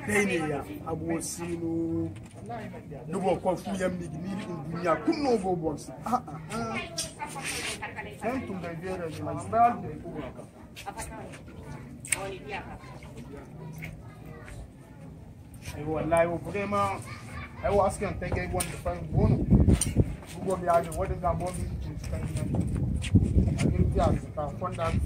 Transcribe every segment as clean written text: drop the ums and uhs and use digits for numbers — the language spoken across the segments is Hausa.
Dania, I was seeing no more coffee and Nigeria could no go box. Send to the very much bad. I will live for them. I was asking, take a one to find one. Who will be out of what is our body to spend? I will be out of contact.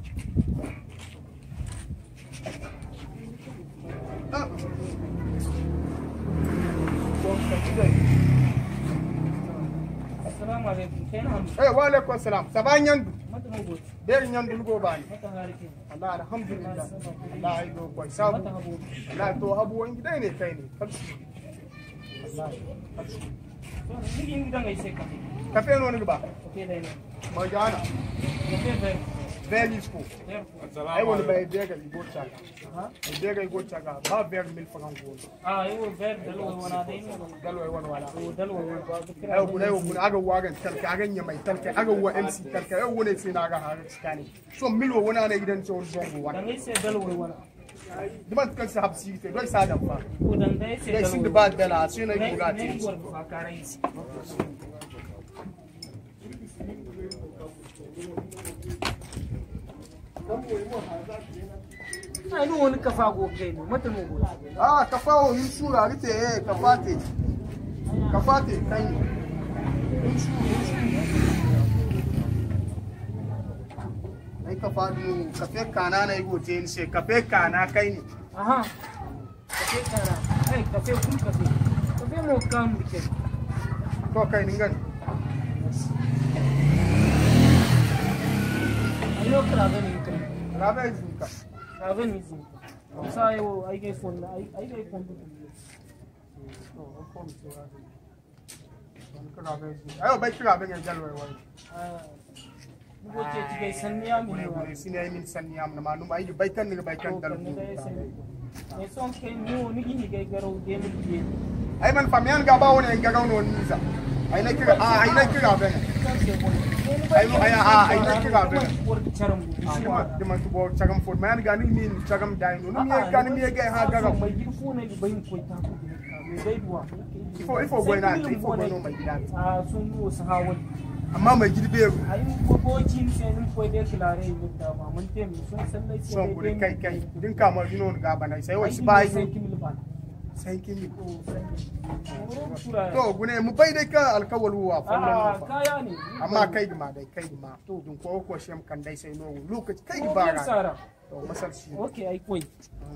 Assalamu alaikum. Hey, wa alaikum salam. Sabanyan. There nyan go ban. Allah alhamdulillah. Allah ay go ko sabu. Allah to habu wani dai ne kai ne. Allah. Ni ngi dangay se kafe. Kafe no ni ba. Kafe dai ne. Ma jana. Kafe Very school. I want to buy a beggar in Gold Chaga. A beggar in Gold Chaga, about very milk for one gold. Ah, you will bear the low one. I would I go wagon, Telka, my Telka, I go MC Telka, I wouldn't say Naga scanning. So Milo when I didn't show one. And they say Delaware one. The man can have seats, the right side of fun. Wouldn't they say They see the bad Bella, soon I got it. I don't want to go game. What no Ah, Kafao, you sure are it, Kafati. Kafati, kind I Kafadu, Cafe Cana, I would say Cafe Cana, kind. Aha. Cafe Cana. Hey, Cafe Full Cafe. Cafe more come because. Cocaine. I know Craven. Raven is in. So I get phone. I get phone. I'll bet you having a January one. What you guys send me? I'm seeing Sanyam, the man who you bake and bake and my song came new. Niki get old game. I'm a Famian Gabon and Gagano Nisa. I like it. I like it. I like it. The man to work Chagam for man, Gani mean Chagam Dino. Gani again. My phone is going if when I think for no, my dad. Soon was how a mamma did be. I'm watching and for the Clare with the mountain. So good. Didn't come out, you know, Gaban. I say, what's by thank you. So, when I'm by the car, I'll cover you up. I'm not Kaigma, they Kaigma. Don't call question, can they say no? Look at Kaigma. Okay, I quit.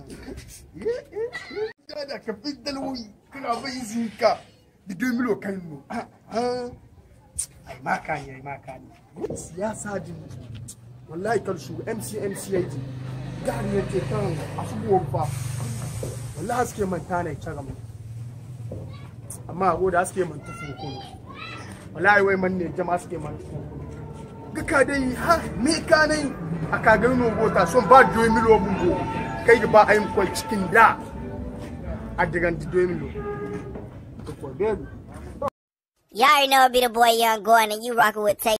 Yeah, capital we can have easy car. The Dumilo can know. I macan. Yes, I do. Well, like also MCAD. Garden take down. I should walk back. Last year, my time, Chagam. A man would ask him to Fuku. A lie way money, Jamas came on. Gakade, ha, make a name. I can't go no water, so bad doing me low. Kayba, I'm quite chicken da. I didn't do me. Y'all already know it be the boy Young Going and you rockin' with Tay.